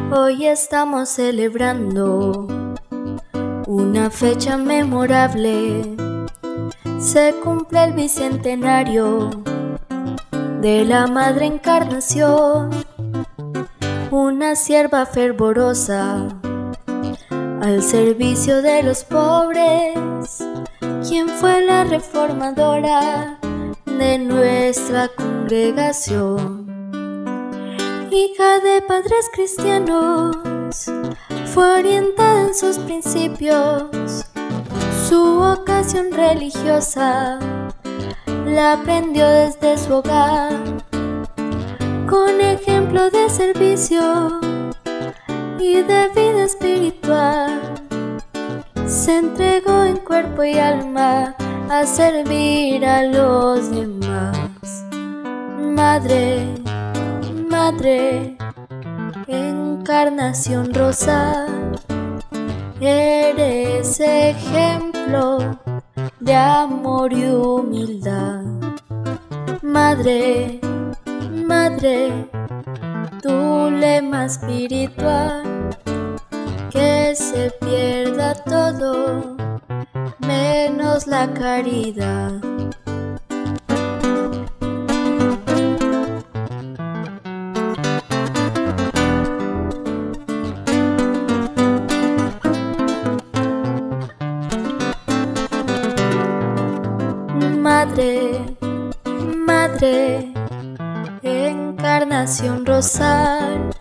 Hoy estamos celebrando una fecha memorable. Se cumple el bicentenario de la Madre Encarnación, una sierva fervorosa al servicio de los pobres, quien fue la reformadora de nuestra congregación. Hija de padres cristianos, fue orientada en sus principios, su vocación religiosa la aprendió desde su hogar. Con ejemplo de servicio y de vida espiritual, se entregó en cuerpo y alma a servir a los demás. Madre, Madre, Encarnación Rosa, eres ejemplo de amor y humildad. Madre, Madre, tu lema espiritual, que se pierda todo menos la caridad. Madre, Madre, Encarnación Rosal,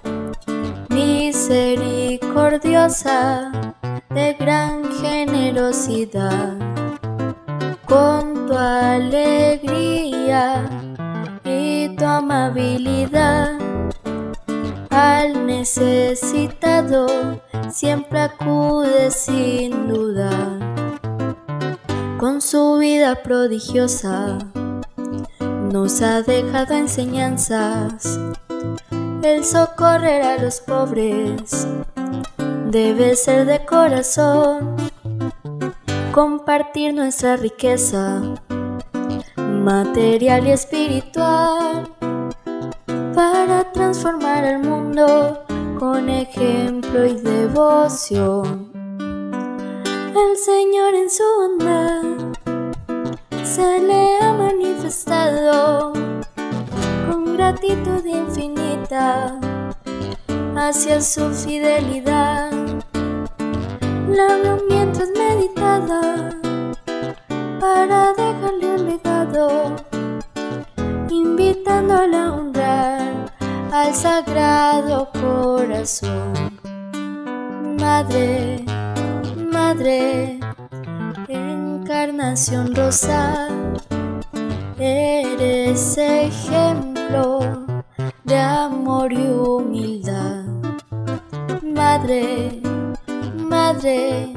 misericordiosa, de gran generosidad, con tu alegría y tu amabilidad, al necesitado siempre acude sin dudar. Con su vida prodigiosa nos ha dejado enseñanzas. El socorrer a los pobres debe ser de corazón. Compartir nuestra riqueza material y espiritual para transformar al mundo con ejemplo y devoción. El Señor en su bondad se le ha manifestado con gratitud infinita hacia su fidelidad. La veo mientras meditaba para dejarle un legado, invitándola a honrar al Sagrado Corazón. Madre, Madre, Encarnación Rosal, eres ejemplo de amor y humildad. Madre, Madre,